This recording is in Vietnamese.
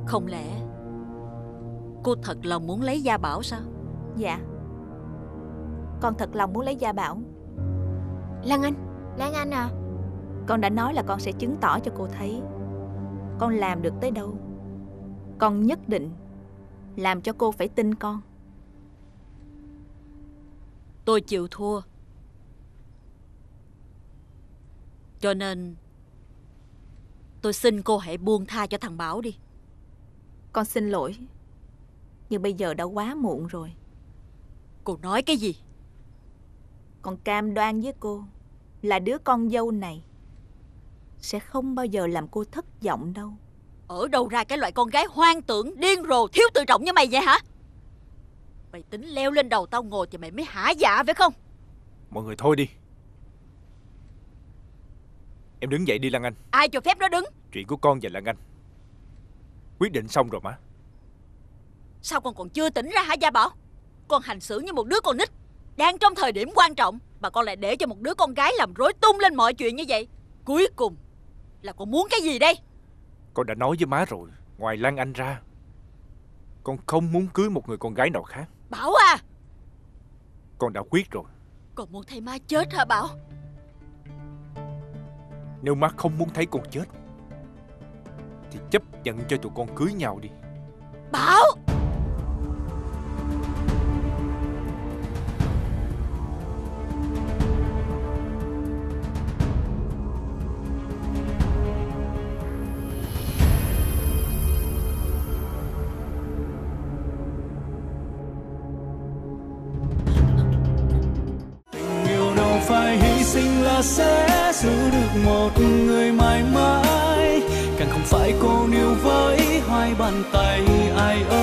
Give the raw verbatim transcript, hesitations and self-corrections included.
Không lẽ cô thật lòng muốn lấy Gia Bảo sao? Dạ, con thật lòng muốn lấy Gia Bảo. Lan Anh, Lan Anh à, con đã nói là con sẽ chứng tỏ cho cô thấy con làm được tới đâu. Con nhất định làm cho cô phải tin con. Tôi chịu thua. Cho nên tôi xin cô hãy buông tha cho thằng Bảo đi. Con xin lỗi, nhưng bây giờ đã quá muộn rồi. Cô nói cái gì? Con cam đoan với cô là đứa con dâu này sẽ không bao giờ làm cô thất vọng đâu. Ở đâu ra cái loại con gái hoang tưởng, điên rồ, thiếu tự trọng như mày vậy hả? Mày tính leo lên đầu tao ngồi thì mày mới hả dạ phải không? Mọi người thôi đi. Em đứng dậy đi Lan Anh. Ai cho phép nó đứng? Chuyện của con và Lan Anh quyết định xong rồi má. Sao con còn chưa tỉnh ra hả Gia Bảo? Con hành xử như một đứa con nít. Đang trong thời điểm quan trọng mà con lại để cho một đứa con gái làm rối tung lên mọi chuyện như vậy. Cuối cùng là con muốn cái gì đây? Con đã nói với má rồi, ngoài Lan Anh ra con không muốn cưới một người con gái nào khác. Bảo à, Con đã quyết rồi. con muốn thấy má chết hả Bảo? Nếu má không muốn thấy con chết thì chấp nhận cho tụi con cưới nhau đi. Bảo! Phải hy sinh là sẽ giữ được một người mãi mãi, càng không phải cô níu với hai bàn tay ai ơi.